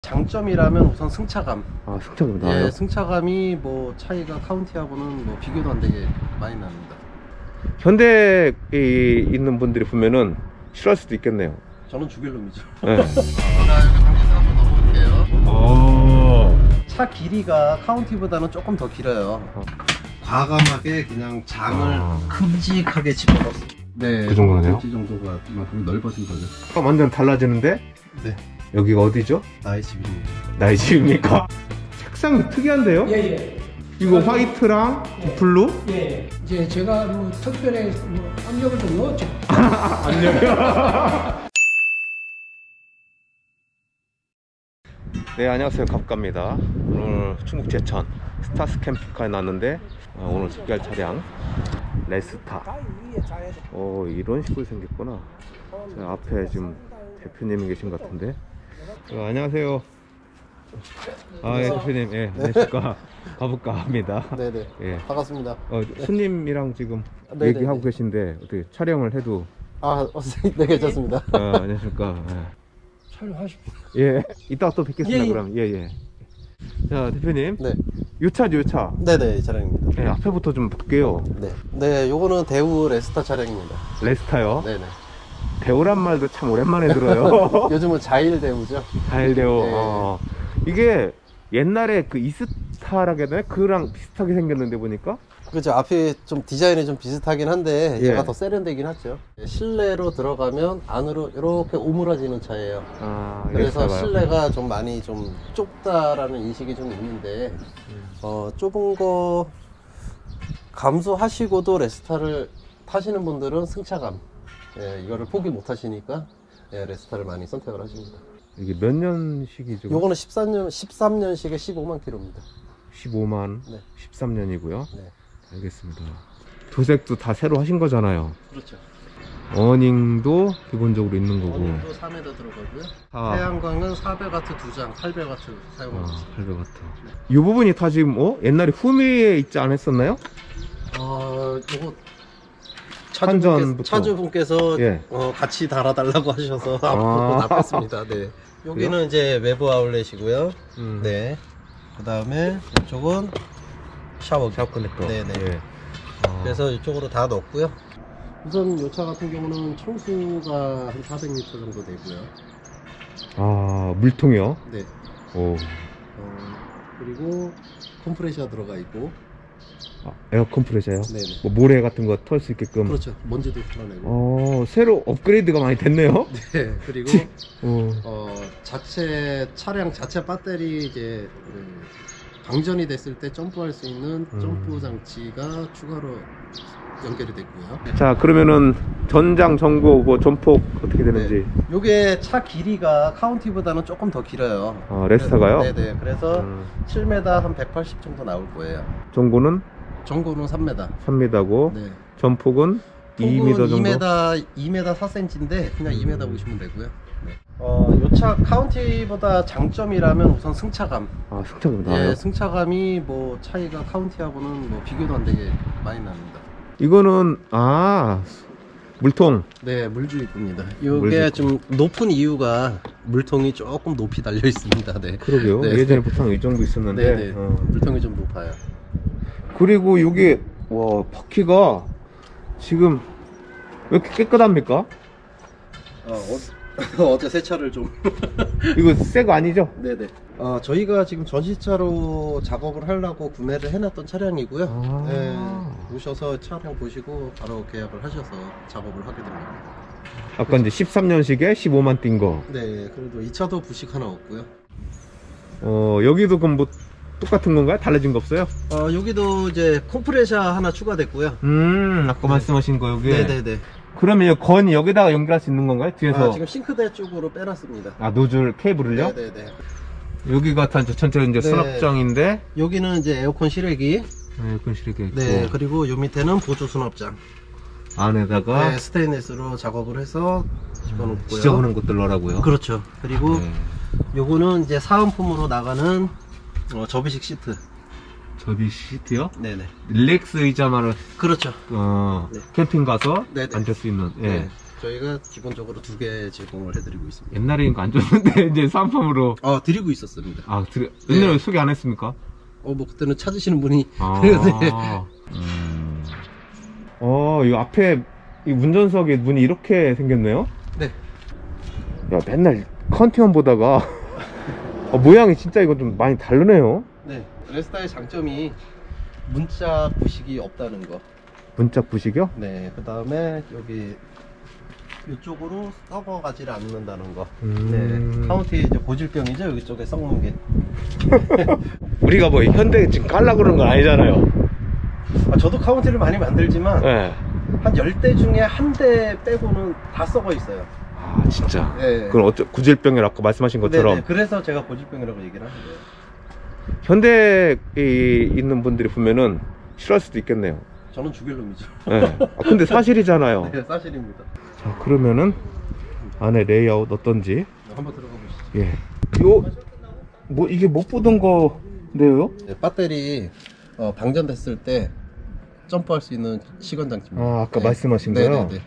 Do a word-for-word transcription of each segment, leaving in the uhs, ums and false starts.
장점이라면 우선 승차감. 아, 승차감 나와요? 예, 승차감이 뭐 차이가 카운티하고는 뭐 비교도 안 되게 많이 납니다. 현대에 있는 분들이 보면은 싫어할 수도 있겠네요. 저는 죽일 놈이죠. 네. 자, 여기 방에서 한번 넣어볼게요. 오. 차 길이가 카운티보다는 조금 더 길어요. 어. 과감하게 그냥 장을 아. 큼직하게 집어넣었어요. 네, 그 정도네요? 이 정도가 이만큼 넓어진 거죠. 아, 완전 달라지는데? 네, 여기가 어디죠? 나의 집입니다. 나의 집입니까? 색상이 특이한데요? 예예. 이거 화이트랑 예. 블루? 예. 이제 제가 뭐 특별히 뭐 압력을 좀 넣었죠. 안녕하세요. 네, 안녕하세요. 갑갑니다. 오늘 충북 제천 스타스 캠핑카에 났는데 어, 오늘 소개할 차량 레스타. 어, 이런 식으로 생겼구나. 저 앞에 지금 대표님이 계신 것 같은데. 어, 안녕하세요. 아, 예, 대표님, 예, 안녕하십니까. 가볼까 합니다. 네네. 예. 반갑습니다. 어, 손님이랑 지금 네네네. 얘기하고 계신데 어떻게 촬영을 해도. 아, 네, 괜찮습니다. 어, 안녕하십니까. 촬영하십시오. 예, 예. 이따가 또 뵙겠습니다. 예, 예. 그럼 예예. 자, 대표님, 네, 요 차죠, 요 차. 네네, 이 차량입니다. 예, 앞에부터 좀 볼게요. 네, 네, 요거는 대우 레스타 차량입니다. 레스타요. 네네. 대우란 말도 참 오랜만에 들어요. 요즘은 자일 대우죠. 잘 대우. 네. 어. 이게 옛날에 그 이스타라고 해야 되나? 그랑 비슷하게 생겼는데 보니까. 그렇죠. 앞이 좀 디자인이 좀 비슷하긴 한데 예. 얘가 더 세련되긴 하죠. 실내로 들어가면 안으로 이렇게 오므라지는 차예요. 아, 그래서 레스타가요? 실내가 좀 많이 좀 좁다라는 인식이 좀 있는데 어, 좁은 거 감수하시고도 레스타를 타시는 분들은 승차감, 예, 이거를 포기 못 하시니까 예, 레스타를 많이 선택을 하십니다. 이게 몇 년식이죠? 요거는 십삼 년, 십삼 년식에 십오만 킬로입니다. 십오만, 네. 십삼 년이고요. 네. 알겠습니다. 도색도 다 새로 하신 거잖아요. 그렇죠. 어닝도 기본적으로 있는 거고. 어닝도 삼 회 더 들어가고요. 아. 태양광은 사백 와트 두 장, 팔백 와트 사용하고 아, 있습니다. 팔백 와트. 이 부분이 다 지금 어? 옛날에 후미에 있지 않았었나요? 어, 요거 한전부터. 차주분께서, 차주분께서 예. 어, 같이 달아달라고 하셔서 아. 앞으로 다 뺐습니다. 네. 여기는 이제 외부 아울렛이고요. 음. 네. 그 다음에 이쪽은 샤워. 샤워 커넥터. 네네. 예. 아. 그래서 이쪽으로 다 넣었고요. 우선 이 차 같은 경우는 청수가 한 사백 리터 정도 되고요. 아, 물통이요? 네. 오. 어, 그리고 컴프레셔 들어가 있고. 아, 에어 컴프레셔요? 네네. 뭐 모래 같은 거 털 수 있게끔. 그렇죠. 먼지도 털어내고. 어, 새로 업그레이드가 많이 됐네요. 네. 그리고 어. 어, 자체 차량 자체 배터리 이제 그 방전이 됐을 때 점프할 수 있는 음. 점프 장치가 추가로 연결이 됐고요. 자, 그러면은 전장, 전고, 뭐 전폭 어떻게 되는지. 네. 요게 차 길이가 카운티보다는 조금 더 길어요. 아, 레스타가요? 네네. 그래서 음. 칠 미터 한 백팔십 정도 나올 거예요. 전고는 전고는 삼 미터. 삼 미터고 네. 전폭은 이 미터 정도. 이 미터, 이 미터 사 센티미터인데 그냥 이 미터 음. 보시면 되고요. 네. 어, 요 차 카운티보다 장점이라면 우선 승차감. 아, 승차감 나와요? 예, 승차감이 뭐 차이가 카운티하고는 뭐 비교도 안 되게 많이 납니다. 이거는 아, 물통. 네, 물주입구입니다. 물주입구. 이게 좀 높은 이유가 물통이 조금 높이 달려 있습니다. 네. 그러게요. 네. 예전에 보통 이 정도 있었는데. 네네. 어. 물통이 좀 높아요. 그리고 이게 와, 바퀴가 지금 왜 이렇게 깨끗합니까? 어, 어, 어제 세차를 좀. 이거 새 거 아니죠? 네네. 어, 저희가 지금 전시차로 작업을 하려고 구매를 해놨던 차량이고요. 아. 네, 오셔서 차량 보시고 바로 계약을 하셔서 작업을 하게 됩니다. 아까 이제 십삼 년식에 십오만 뛴 거. 네, 그래도 이 차도 부식 하나 없고요. 어, 여기도 그럼 뭐 똑같은 건가요? 달라진 거 없어요? 어, 여기도 이제 컴프레셔 하나 추가됐고요. 음, 아까 말씀하신 거 여기. 네네네. 그러면 이 건이 여기다가 연결할 수 있는 건가요? 뒤에서. 아, 지금 싱크대 쪽으로 빼놨습니다. 아, 노즐 케이블을요? 네네네. 여기가 다 이제 전체가 이제 네. 수납장인데. 여기는 이제 에어컨 실외기. 네, 이건 실게 있고. 네, 그리고 요 밑에는 보조 수납장. 안에다가 네, 스테인리스로 작업을 해서 집어넣고요. 지저분한 것들 넣으라고요. 그렇죠. 그리고 네. 요거는 이제 사은품으로 나가는 어, 접이식 시트. 접이 시트요? 네네. 릴렉스 의자만을 그렇죠. 어, 네. 캠핑 가서 네네. 앉을 수 있는. 예. 네. 저희가 기본적으로 두 개 제공을 해드리고 있습니다. 옛날에 이거 안 줬는데 이제 쌈품으로. 어, 드리고 있었습니다. 아, 드려, 옛날에 네. 소개 안 했습니까? 어, 뭐 그때는 찾으시는 분이 아. 네. 음. 어, 이 앞에 이 운전석에 문이 이렇게 생겼네요? 네. 야, 맨날 컨티만 보다가 어, 모양이 진짜 이거 좀 많이 다르네요. 네. 레스타의 장점이 문자 부식이 없다는 거. 문짝 부식이요? 네. 그 다음에 여기 이쪽으로 썩어가지를 않는다는 거. 음. 네. 카운티 이제 고질병이죠. 여기 쪽에 썩는 게. 우리가 뭐 현대 지금 깔라 그러는 건 아니잖아요. 아, 저도 카운티를 많이 만들지만 네. 한 열 대 중에 한 대 빼고는 다 썩어 있어요. 아, 진짜. 네. 그럼 어쩌 구질병이라 아까 말씀하신 것처럼 네네. 그래서 제가 고질병이라고 얘기를 하는 거예요. 현대에 있는 분들이 보면은 싫어할 수도 있겠네요. 저는 죽일 놈이죠. 네. 아, 근데 사실이잖아요. 네, 사실입니다. 자, 그러면은 안에 레이아웃 어떤지. 한번 들어가 보시죠. 예. 요, 뭐, 이게 못 보던 건데요? 네, 배터리 어, 방전됐을 때 점프할 수 있는 시건 장치입니다. 아, 아까 네. 말씀하신 거요? 네네네.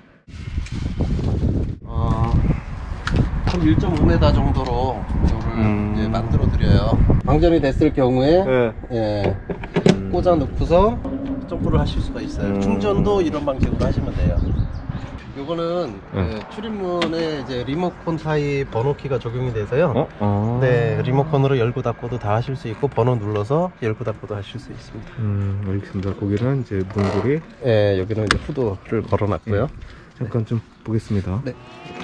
아, 한 일 점 오 미터 정도로 이거를 음. 이제 만들어 드려요. 방전이 됐을 경우에 네. 예, 꽂아 놓고서 점프를 하실 수가 있어요. 음. 충전도 이런 방식으로 하시면 돼요. 요거는 네. 예, 출입문에 이제 리모컨 타입 번호키가 적용이 돼서요. 어? 아. 네, 리모컨으로 열고 닫고도 다 하실 수 있고 번호 눌러서 열고 닫고도 하실 수 있습니다. 음, 알겠습니다. 거기는 이제 문고리. 예, 여기는 이제 후드를 걸어놨고요. 잠깐 좀 보겠습니다. 네.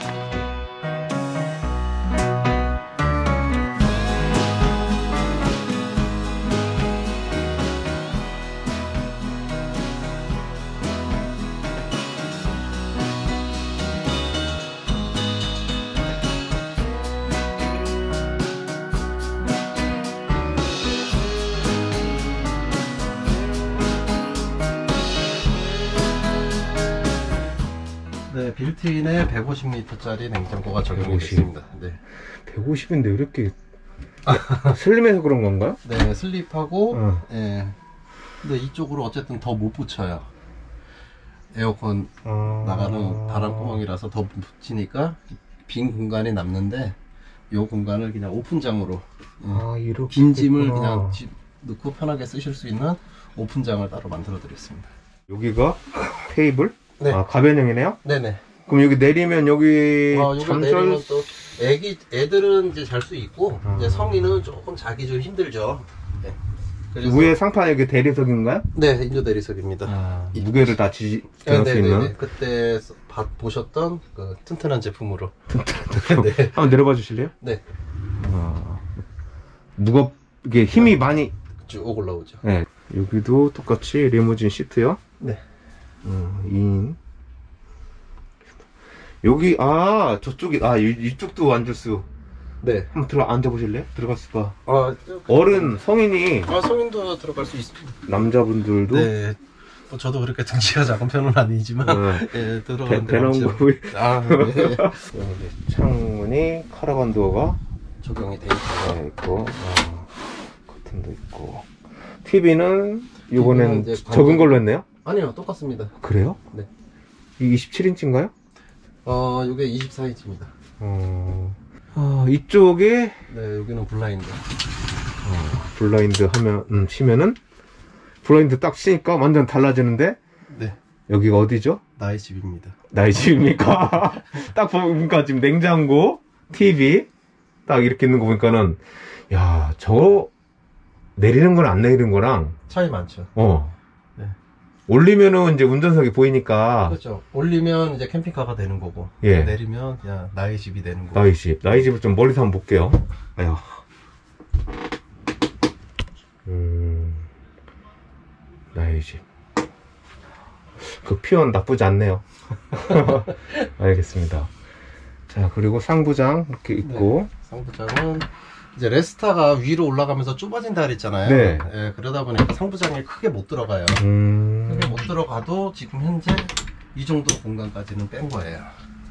네, 빌트인에 백오십 리터짜리 냉장고가 적용이 백오십. 됐습니다. 네. 백오십인데 왜 이렇게 슬림해서 그런 건가요? 네, 슬립하고, 어. 예. 근데 이쪽으로 어쨌든 더 못 붙여요. 에어컨 아. 나가는 바람구멍이라서 더 붙이니까 빈 공간이 남는데, 이 공간을 그냥 오픈장으로, 예. 아, 이렇게. 긴 짐을 됐구나. 그냥 집 넣고 편하게 쓰실 수 있는 오픈장을 따로 만들어 드렸습니다. 여기가 테이블? 네. 아, 가변형이네요? 네네. 그럼 여기 내리면 여기 아, 요거 잠잘 내리면 또 애기 애들은 이제 잘 수 있고 아. 이제 성인은 조금 자기 좀 힘들죠. 네. 그래서 위에 상판에 여기 대리석인가요? 네, 인조 대리석입니다. 아, 무게를 다 지지 네, 지할 수 네, 있는. 네, 네. 그때 봐- 보셨던 그 튼튼한 제품으로. 네. 한번 내려봐 주실래요? 네. 아, 무겁 이게 힘이 많이. 쭉 올라오죠. 네. 여기도 똑같이 리무진 시트요. 네. 어, 이 인. 여기 아 저쪽이 아 이, 이쪽도 앉을 수. 네. 한번 들어 앉아 보실래요? 들어갈 수가. 아, 어른 성인이 아, 성인도 들어갈 수 있습니다. 남자분들도 네. 뭐 저도 그렇게 등치가 작은 편은 아니지만 네. 예, 들어가는 배, 배낭 데는 부위. 아, 네. 여기 창문이 카라반 도어가 적용이 돼 있고요. 네, 있고 아, 커튼도 있고 티비는 요거는 이제 적은 방금- 걸로 했네요? 아니요, 똑같습니다. 그래요? 네. 이 이십칠 인치인가요? 어, 이게 이십사 인치입니다. 어... 아, 이쪽에 네, 여기는 블라인드. 어, 블라인드 하면 음, 치면은 블라인드 딱 치니까 완전 달라지는데 네, 여기가 어디죠? 나의 집입니다. 나의 집입니까? 딱 보니까 지금 냉장고, 티비 딱 이렇게 있는 거 보니까는 야, 저거 내리는 건 안 내리는 거랑 차이 많죠. 어 네. 올리면은 이제 운전석이 보이니까 그렇죠. 올리면 이제 캠핑카가 되는 거고, 예. 내리면 그냥 나의 집이 되는 거고. 나의 집 나의 집을 좀 멀리서 한번 볼게요. 아유. 음, 나의 집. 그 표현 나쁘지 않네요. 알겠습니다. 자, 그리고 상부장 이렇게 있고. 네, 상부장은 이제 레스타가 위로 올라가면서 좁아진다 그랬잖아요. 네. 예, 그러다 보니까 상부장이 크게 못 들어가요. 음, 크게 못 들어가도 지금 현재 이 정도 공간까지는 뺀 거예요.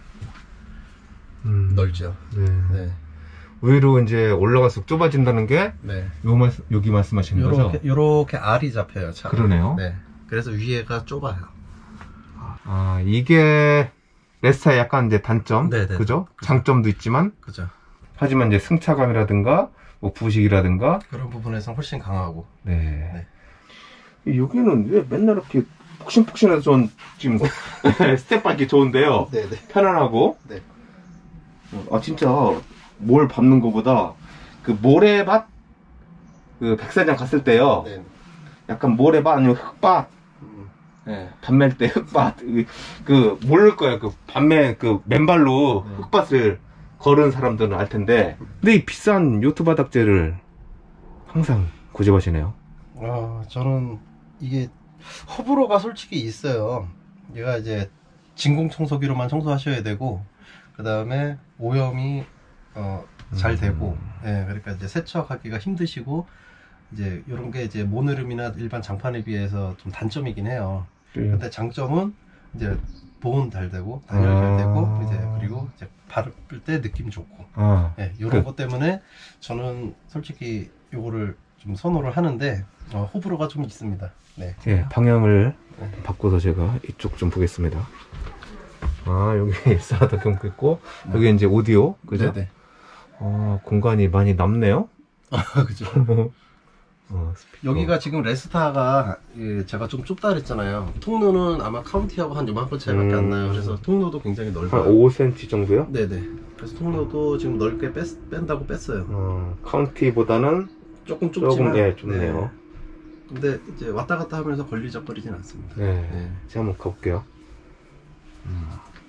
음, 넓죠. 네. 네, 의외로 이제 올라갈수록 좁아진다는 게 네. 요 말, 여기 말씀하시는 거죠? 요렇게 요렇게 알이 잡혀요. 차. 그러네요. 네. 그래서 위에가 좁아요. 아, 이게 레스타의 약간 이제 단점, 네네. 그죠? 장점도 있지만, 그죠. 하지만 이제 승차감이라든가, 뭐 부식이라든가, 그런 부분에서 훨씬 강하고. 네. 여기는 왜 맨날 이렇게 푹신푹신해서 전 지금 스텝 밟기 좋은데요. 네네. 편안하고. 네. 아, 진짜 뭘 밟는 것보다 그 모래밭, 그 백사장 갔을 때요. 네. 약간 모래밭 아니면 흙밭. 음. 네, 밤맬 때 흙밭. 그, 모를 거예요. 그 밤에 그 맨발로 네. 흙밭을 걸은 사람들은 알 텐데. 근데 이 비싼 요트 바닥재를 항상 고집하시네요. 아, 저는 이게 호불호가 솔직히 있어요. 얘가 이제 진공 청소기로만 청소하셔야 되고, 그 다음에 오염이 어, 잘 되고, 예, 그러니까 이제 세척하기가 힘드시고, 이제 이런 게 이제 모노름이나 일반 장판에 비해서 좀 단점이긴 해요. 네. 근데 장점은 이제 보온 잘 되고, 단열 아. 잘 되고, 이제 그리고 이제 바를 때 느낌 좋고, 아, 예, 이런 그- 것 때문에 저는 솔직히 요거를 좀 선호를 하는데 어, 호불호가 좀 있습니다. 네. 예, 방향을 네. 바꿔서 제가 이쪽 좀 보겠습니다. 아, 여기 일사하다 경고 있고, 여기 이제 오디오, 그죠? 네네. 어, 공간이 많이 남네요. 아, 그죠. 어, 스피커. 여기가 지금 레스타가 예, 제가 좀 좁다 그랬잖아요. 통로는 아마 카운티하고 한 요만큼 차이밖에 안 나요. 그래서 통로도 굉장히 한 넓어요. 오 센티미터 정도요? 네네. 그래서 통로도 지금 넓게 뺐, 뺀다고 뺐어요. 어, 카운티보다는 조금 좁지만. 조금 예, 좁네요. 네. 근데 이제 왔다 갔다 하면서 걸리적거리진 않습니다. 네. 네. 제가 한번 가볼게요. 음.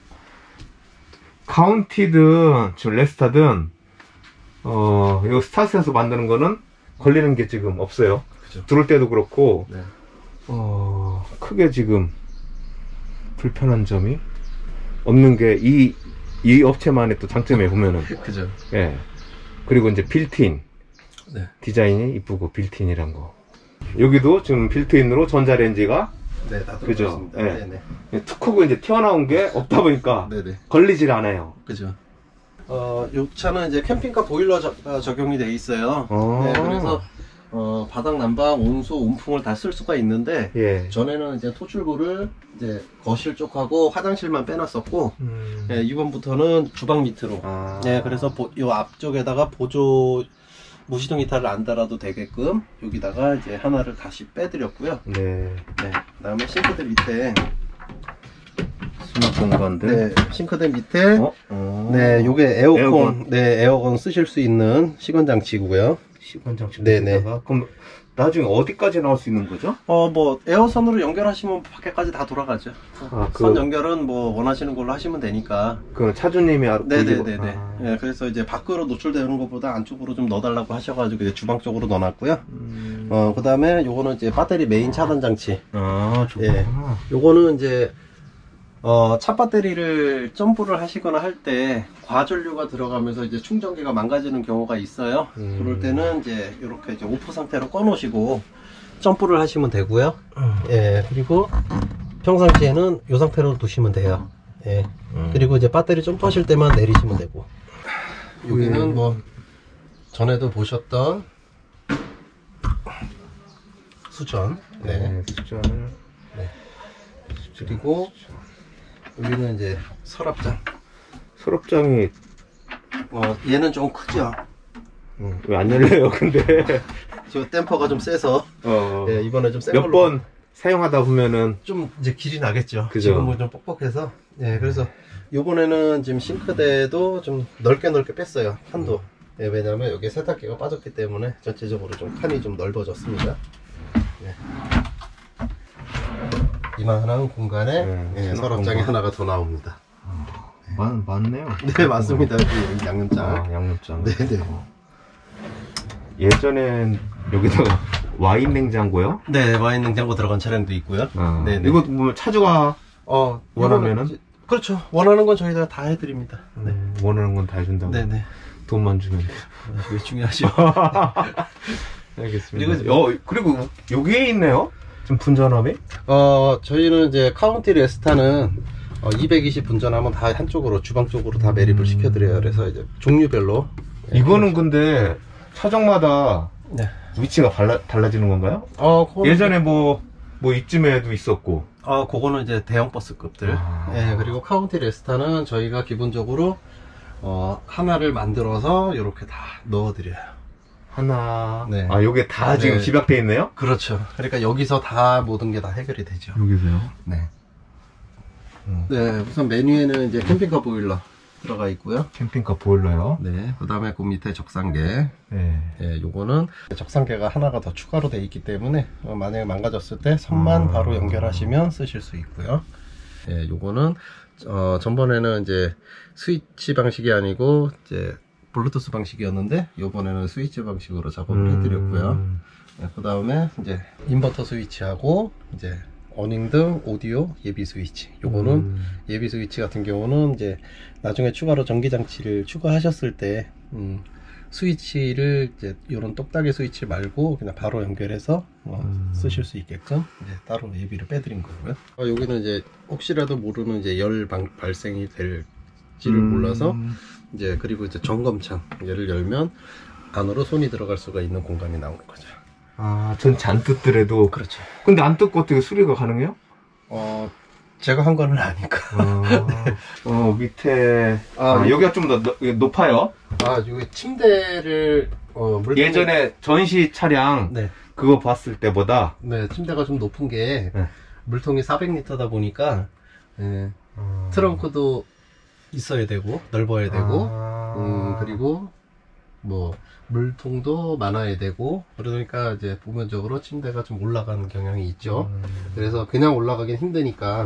카운티든 지금 레스타든 어, 이 스타트에서 만드는 거는 걸리는 게 지금 없어요. 그죠. 들을 때도 그렇고 네. 어, 크게 지금 불편한 점이 없는 게 이 이 업체만의 또 장점에 보면은 그죠. 예. 그리고 이제 빌트인 네. 디자인이 이쁘고 빌트인이란 거. 여기도 지금 빌트인으로 전자레인지가 네, 다 그죠. 들어있습니다. 예. 네네. 툭 하고 이제 튀어나온 게 없다 보니까 네네. 걸리질 않아요. 그죠. 어, 요 차는 이제 캠핑카 보일러가 적용이 돼 있어요. 어. 네, 그래서 어, 바닥 난방, 온수, 온풍을 다 쓸 수가 있는데 예. 전에는 이제 토출구를 이제 거실 쪽하고 화장실만 빼놨었고, 음. 예, 이번부터는 주방 밑으로. 아. 네, 그래서 보, 요 앞쪽에다가 보조 무시동 히터를 안 달아도 되게끔 여기다가 이제 하나를 다시 빼드렸고요. 네. 네, 그다음에 싱크대 밑에. 수납 공간들. 네, 싱크대 밑에. 어? 어. 네, 요게 에어컨, 에어컨. 네, 에어컨 쓰실 수 있는 시건 장치고요. 시간 장치. 네네. 그럼 나중에 어디까지 나올 수 있는 거죠? 어, 뭐 에어선으로 연결하시면 밖에까지 다 돌아가죠. 아, 그- 선 연결은 뭐 원하시는 걸로 하시면 되니까. 그 차주님이 알고. 네네네네. 아. 예, 그래서 이제 밖으로 노출되는 것보다 안쪽으로 좀 넣어달라고 하셔가지고 이제 주방 쪽으로 넣어놨고요. 음. 어, 그 다음에 요거는 이제 배터리 메인 차단 장치. 아, 좋구나. 예. 요거는 이제 어, 차 배터리를 점프를 하시거나 할 때 과전류가 들어가면서 이제 충전기가 망가지는 경우가 있어요. 음. 그럴 때는 이제 이렇게 이제 오프 상태로 꺼놓으시고 점프를 하시면 되고요. 음. 예, 그리고 평상시에는 이 상태로 두시면 돼요. 예. 음. 그리고 이제 배터리 점프하실 때만 내리시면 되고. 여기는 음. 뭐 전에도 보셨던 수전. 네. 네, 수전을. 그리고 여기는 이제 서랍장. 서랍장이 어, 얘는 좀 크죠. 왜 안 열려요, 근데? 저 댐퍼가 좀 세서 어, 예, 이번에 좀 센 몇 걸로 번 사용하다 보면은 좀 이제 길이 나겠죠. 그죠. 지금은 좀 뻑뻑해서. 예, 그래서 요번에는 지금 싱크대도 좀 넓게 넓게 뺐어요. 칸도. 예, 왜냐면 여기 세탁기가 빠졌기 때문에 전체적으로 좀 칸이 좀 넓어졌습니다. 예. 이만한 공간에 네, 예, 수납 서랍장이 공간. 하나가 더 나옵니다. 많, 많네요. 네, 맞습니다. 여기 양념장. 아, 양념장. 네네. 어. 예전엔 여기다가 와인 냉장고요? 네, 와인 냉장고 들어간 차량도 있고요. 아, 네네. 이거 뭐 차주가 어, 원하면은? 이거는- 그렇죠. 원하는 건 저희가 다 해드립니다. 네. 음, 원하는 건 다 해준다고. 네네. 돈만 주면 돼. 왜 중요하죠? 알겠습니다. 그리고- 어, 그리고 여기에 있네요? 지금 분전함이? 어, 저희는 이제 카운티 레스타는 어, 이백이십 분전하면 다 한쪽으로 주방 쪽으로 다 매립을 시켜드려요. 그래서 이제 종류별로. 예, 이거는 근데 차종마다 네. 위치가 달라, 달라지는 건가요? 어, 그거는 예전에 뭐 뭐 이쯤에도 있었고. 아, 그거는 이제 대형 버스급들. 아. 예, 그리고 카운티 레스타는 저희가 기본적으로 어, 하나를 만들어서 이렇게 다 넣어드려요. 하나. 네. 아, 요게 다 지금 네. 집약되어 있네요? 그렇죠. 그러니까 여기서 다 모든 게 다 해결이 되죠. 여기서요? 네. 음. 네, 우선 메뉴에는 이제 캠핑카 보일러 들어가 있고요. 캠핑카 보일러요? 네, 그 다음에 그 밑에 적상계. 네. 예, 요거는 적상계가 하나가 더 추가로 되어 있기 때문에 어, 만약에 망가졌을 때 선만 음. 바로 연결하시면 쓰실 수 있고요. 예, 요거는 어, 전번에는 이제 스위치 방식이 아니고 이제 블루투스 방식이었는데 요번에는 스위치 방식으로 작업을 음. 해드렸고요. 예, 그 다음에 이제 인버터 스위치하고 이제 어닝등 오디오 예비 스위치. 요거는 음. 예비 스위치 같은 경우는 이제 나중에 추가로 전기 장치를 추가하셨을 때 음, 스위치를 이제 이런 똑딱이 스위치 말고 그냥 바로 연결해서 어, 음. 쓰실 수 있게끔 이제 따로 예비를 빼드린 거고요. 어, 여기는 이제 혹시라도 모르는 이제 열 방, 발생이 될지를 음. 몰라서 이제 그리고 이제 점검창 얘를 열면 안으로 손이 들어갈 수가 있는 공간이 나오는 거죠. 아, 전체 안 뜯더라도. 그렇죠. 근데 안 뜯고 어떻게 수리가 가능해요? 어, 제가 한 거는 아니까. 아, 어, 밑에. 아, 아, 여기가 좀 더 높아요. 아, 여기 침대를 어, 물통에- 예전에 전시 차량 네, 그거 봤을 때보다. 네, 침대가 좀 높은 게 네. 물통이 사백 리터다 보니까 예, 아. 트렁크도 있어야 되고 넓어야 되고 아. 음, 그리고 뭐 물통도 많아야 되고 그러니까 이제 부분적으로 침대가 좀 올라가는 경향이 있죠. 음. 그래서 그냥 올라가긴 힘드니까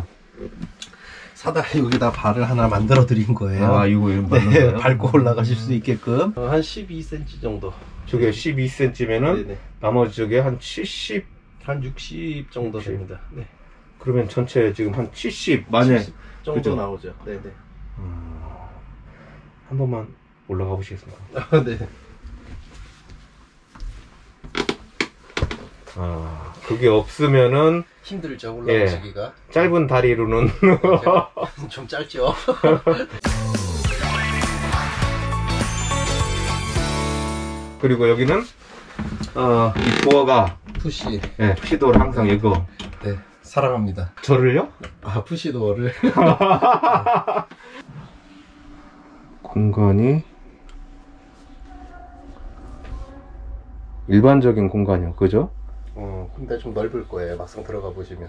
사다 여기다 발을 하나 만들어 드린 거예요. 아, 이거 이름 맞는 네, 거예요? 밟고 올라가실 수 있게끔 어, 한 십이 센티미터 정도. 저게 십이 센티미터면은 네네. 나머지 저게 한 칠십. 한 육십 정도 육십. 됩니다. 네. 그러면 전체 지금 한 칠십 만에 칠십 정도 그죠? 나오죠. 네네. 음, 한 번만 올라가 보시겠습니까? 아, 네. 아, 그게 없으면은 힘들죠 올라가시기가. 짧은 다리로는 좀 짧죠. 그리고 여기는 어, 이 도어가 푸시. 예, 푸시도어를 항상 이거 네. 사랑합니다. 저를요? 아, 푸시 도어를. 공간이 일반적인 공간이요, 그죠? 어, 근데 좀 넓을 거예요. 막상 들어가 보시면.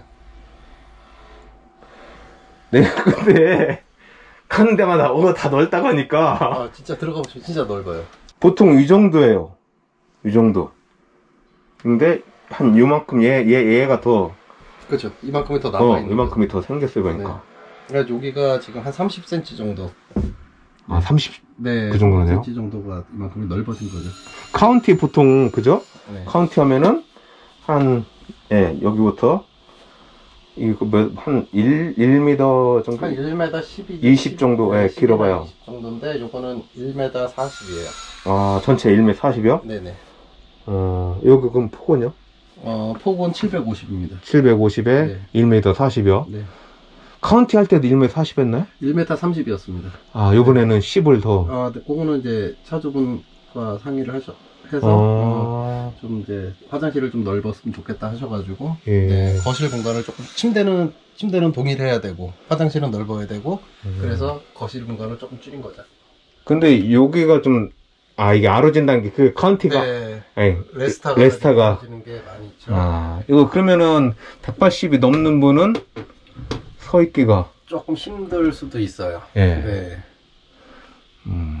네, 근데 가는 데마다 어, 다 넓다고 하니까 아, 진짜 들어가 보시면 진짜 넓어요. 보통 이 정도예요. 이 정도. 근데 한 요만큼 얘, 얘, 얘가 더 그렇죠. 이만큼이 더 남아 어, 있는. 이만큼이 더 생겼어요, 그러니까. 그러니까 여기가 지금 한 삼십 센티미터 정도. 아, 삼십. 네. 그 정도가 돼요? 삼십 센티미터 정도가 이만큼이 넓어진 거죠. 카운티 보통, 그죠? 네. 카운티 하면은, 한, 예, 여기부터, 이거 몇, 한 일, 일 미터 정도? 한 일 미터 십이, 이십 정도, 예, 길어봐요. 이십 정도인데, 요거는 일 미터 사십이에요. 아, 전체 일 미터 사십이요? 네네. 어, 여기 그럼 폭은요? 어, 폭은 칠백오십입니다. 칠백오십에 네. 일 미터 사십이요? 네. 카운티 할 때도 일 미터 사십 했나요? 일 미터 삼십이었습니다. 아, 요번에는 십을 더. 아, 네, 그거는 이제 차주분과 상의를 하셔, 해서, 아, 어, 좀 이제 화장실을 좀 넓었으면 좋겠다 하셔가지고, 예. 네, 거실 공간을 조금, 침대는, 침대는 동일해야 되고, 화장실은 넓어야 되고, 음. 그래서 거실 공간을 조금 줄인 거죠. 근데 여기가 좀, 아, 이게 아로진다는 게 그 카운티가. 네, 예, 레스타가, 레스타가. 지는 게 많이 있죠. 아, 이거 그러면은 백팔십이 넘는 분은 서 있기가. 조금 힘들 수도 있어요. 예. 네. 음.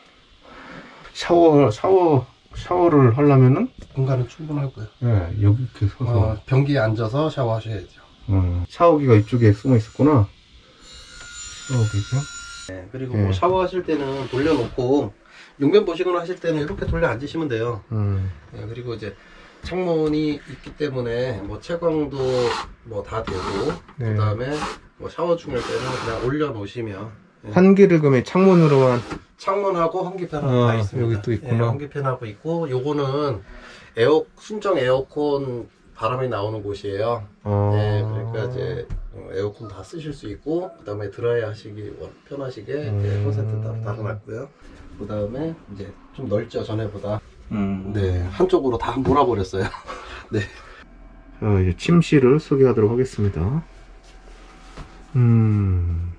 샤워, 샤워, 샤워를 하려면은, 공간은 충분하고요. 예, 여기 이렇게 서서. 어, 변기에 앉아서 샤워하셔야죠. 음, 샤워기가 이쪽에 숨어 있었구나. 샤워기죠? 네, 그리고 예. 뭐 샤워하실 때는 돌려놓고 용변 보시거나 하실 때는 이렇게 돌려 앉으시면 돼요. 음. 네, 그리고 이제 창문이 있기 때문에 뭐 채광도 뭐 다 되고 네. 그 다음에 뭐 샤워 중일 때는 그냥 올려놓으시면 예. 환기를 그러면 창문으로만. 창문하고 환기팬하고 아, 다 있습니다. 여기 또 있구나. 예, 환기팬하고 있고 요거는 에어 순정 에어컨 바람이 나오는 곳이에요. 아. 네, 그러니까 이제 에어컨 다 쓰실 수 있고 그 다음에 드라이 하시기 편하시게 음. 이제 콘센트 따로 달아놨고요. 그 다음에 이제 좀 넓죠 전에보다. 음. 네, 한쪽으로 다 몰아버렸어요. 네. 자, 이제 침실을 소개하도록 하겠습니다. 음,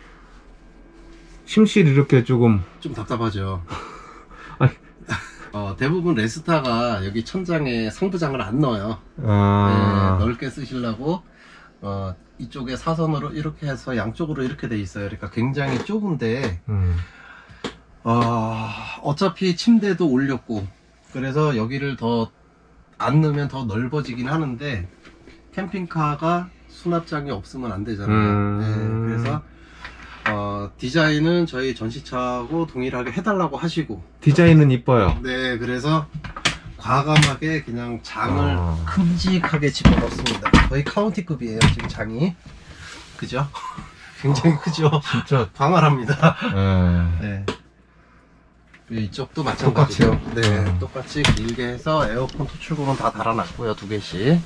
침실이 이렇게 조금 좀 답답하죠. 아니. 어, 대부분 레스타가 여기 천장에 상부장을 안 넣어요. 아... 네, 넓게 쓰시려고 어, 이쪽에 사선으로 이렇게 해서 양쪽으로 이렇게 돼 있어요. 그러니까 굉장히 좁은데 음. 어, 어차피 침대도 올렸고 그래서 여기를 더 안 넣으면 더 넓어지긴 하는데 캠핑카가 수납장이 없으면 안 되잖아요. 음... 네, 그래서 어, 디자인은 저희 전시차하고 동일하게 해달라고 하시고 디자인은 이뻐요. 네, 그래서 과감하게 그냥 장을 아... 큼직하게 집어넣습니다. 거의 카운티급이에요 지금 장이. 그죠? 굉장히 어, 크죠? 진짜 광활합니다. 네. 네. 이쪽도 마찬가지죠. 똑같이요? 네, 음. 똑같이 길게 해서 에어컨 토출구는 다 달아놨고요, 두 개씩.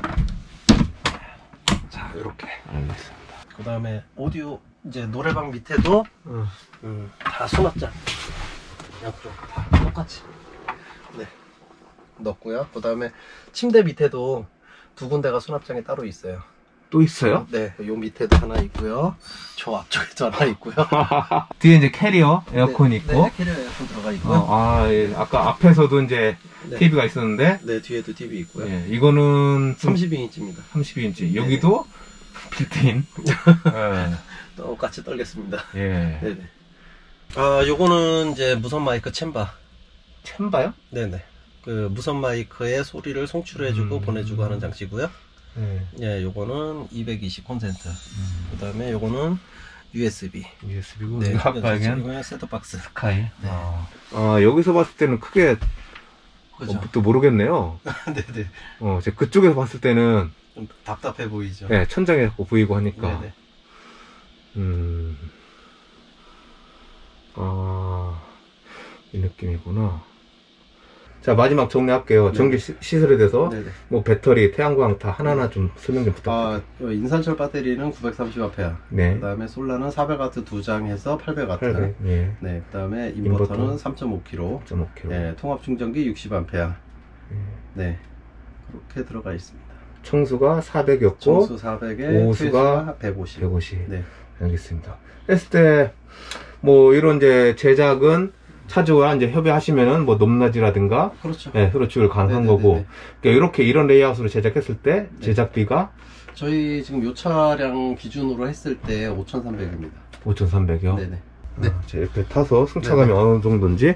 자, 이렇게. 알겠습니다. 그 다음에 오디오 이제 노래방 밑에도 음. 음, 다 수납장 양쪽 다 똑같이 네 넣었고요. 그 다음에 침대 밑에도 두 군데가 수납장이 따로 있어요. 또 있어요? 네, 요 밑에도 하나 있고요. 저 앞쪽에도 하나 있고요. 뒤에 이제 캐리어 에어컨 네, 있고. 네, 캐리어 에어컨 들어가 있고요. 어, 아, 예. 아까 앞에서도 이제 네. 티비가 있었는데. 네, 뒤에도 티비 있고요. 예, 이거는 삼십 인치입니다. 삼십 인치. 여기도 빌트인. 예. 똑같이 떨겠습니다. 예. 네네. 아, 요거는 이제 무선 마이크 챔바. 챔바요? 네네. 그 무선 마이크의 소리를 송출해주고 음. 보내주고 하는 장치고요. 예. 예, 요거는 이백이십 콘센트. 음. 그 다음에 요거는 유에스비. 유에스비고. 네, 아까 얘기한 이거는 셋톱박스. 스카이. 네. 아. 아, 여기서 봤을 때는 크게 그죠? 어, 또 모르겠네요. 네네. 어, 제 그쪽에서 봤을 때는 좀 답답해 보이죠? 예, 천장에 자꾸 보이고 하니까. 네네. 음. 아, 이 느낌이구나. 자, 마지막 정리할게요. 네. 전기 시, 시설에 대해서 네네. 뭐 배터리, 태양광 다 하나하나 좀 설명 좀 부탁드립니다. 아, 요 인산철 배터리는 구백삼십 암페어. 네. 그 다음에 솔라는 사백 와트 두 장 해서 팔백 와트. 팔백, 예. 네, 그 다음에 인버터는 인버터. 삼 점 오 킬로와트. 점 오 킬로와트. 네, 통합 충전기 육십 암페어. 예. 네, 그렇게 들어가 있습니다. 청수가 사백이었고, 청수 사백에 오수가 백오십. 백오십. 네. 알겠습니다. 했을 때, 뭐, 이런 이제 제작은 차주와 이제 협의하시면은 뭐 높낮이라든가, 그렇죠. 예, 서로 지급을 가능한 네네네네. 거고, 그러니까 이렇게 이런 레이아웃으로 제작했을 때, 제작비가 저희 지금 요 차량 기준으로 했을 때 오천삼백입니다. 오천삼백이요. 네네. 네. 아, 자, 이렇게 타서 승차감이 네네. 어느 정도인지.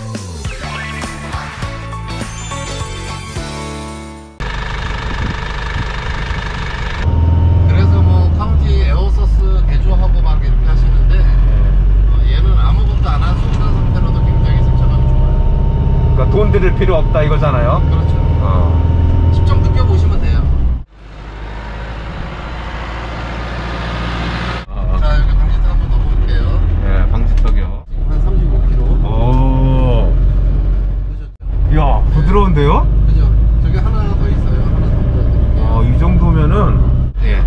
그래서 뭐 카운티 에어서스 개조하고 막 이렇게 하시는데 어, 얘는 아무것도 안 한 순간 상태로도 굉장히 승차감이 좋아요. 그러니까 돈 들일 필요 없다 이거잖아요. 그렇죠. 어. 직접 느껴보시면 돼요. 어. 자, 여기 방지턱 한번 넣어볼게요. 예, 방지턱이요. 지금 한 삼십오 킬로미터. 오. 보셨죠? 야, 부드러운데요? 그죠? 저기 하나 더 있어요. 하나 더 보여드릴게요. 어, 이 정도면은, 예.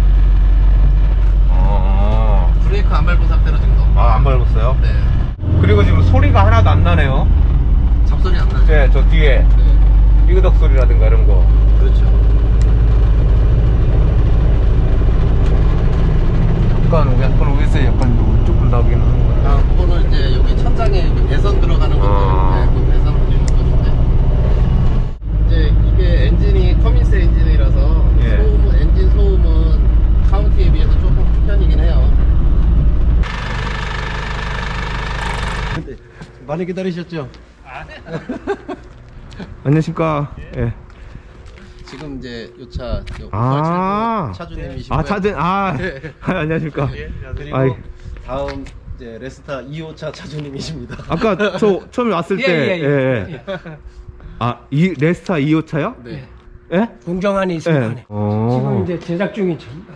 어. 브레이크 안 밟은 상태로 지금 넣어. 아, 안 밟았어요? 네. 그리고 지금 소리가 하나도 안 나네요. 잡소리 안 나죠? 예, 저 뒤에. 네. 삐그덕 소리라든가 이런 거. 그렇죠. 약간, 약간 위에서 약간 조금 나오긴 하는 거예요. 아, 그거는 이제 여기 천장에 여기 배선 들어가는 건데, 아. 네, 그 배선 올리는 것인데. 이제 이게 엔진이 커민스 엔진이라서 예. 소음은, 엔진 소음은 카운티에 비해서 조금 편이긴 해요. 근데 많이 기다리셨죠? 안녕하십니까. 예. 지금 이제 요차 아. 차주님이시고요. 아, 차든, 아. 네. 안녕하십니까. 그리고 아이. 다음 이제 레스타 이 호차 차주님이십니다. 아까 저 처음에 왔을 예, 때, 예, 예. 예, 예. 아, 이 레스타 이 호차요? 네. 예? 공정안이 있습니다. 예. 어. 지금 이제 제작 중인 차입니다.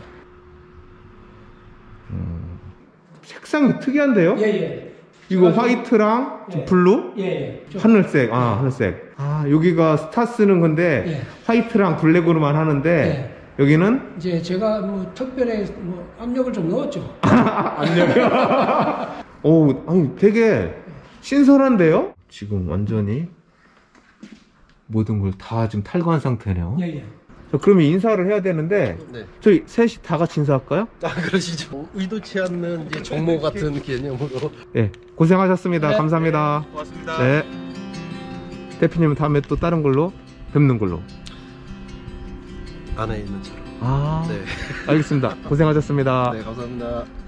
색상이 특이한데요? 예, 예. 이거 화이트랑 예. 블루? 예, 예. 좀- 하늘색, 아, 하늘색. 아, 여기가 스타스는 건데, 예. 화이트랑 블랙으로만 하는데, 예. 여기는? 이제 제가 뭐 특별히 뭐 압력을 좀 넣었죠. 안녕이요. 오, 아니, 되게 신선한데요? 지금 완전히 모든 걸 다 지금 탈거한 상태네요. 예, 예. 저 그러면 인사를 해야 되는데 네. 저희 셋이 다 같이 인사할까요? 아, 그러시죠. 의도치 않는 이제 정모 같은 개념으로. 예, 고생하셨습니다. 네. 감사합니다. 네, 고맙습니다. 네. 대표님은 다음에 또 다른 걸로 뵙는 걸로. 안에 있는 차로. 아, 네. 알겠습니다. 고생하셨습니다. 네, 감사합니다.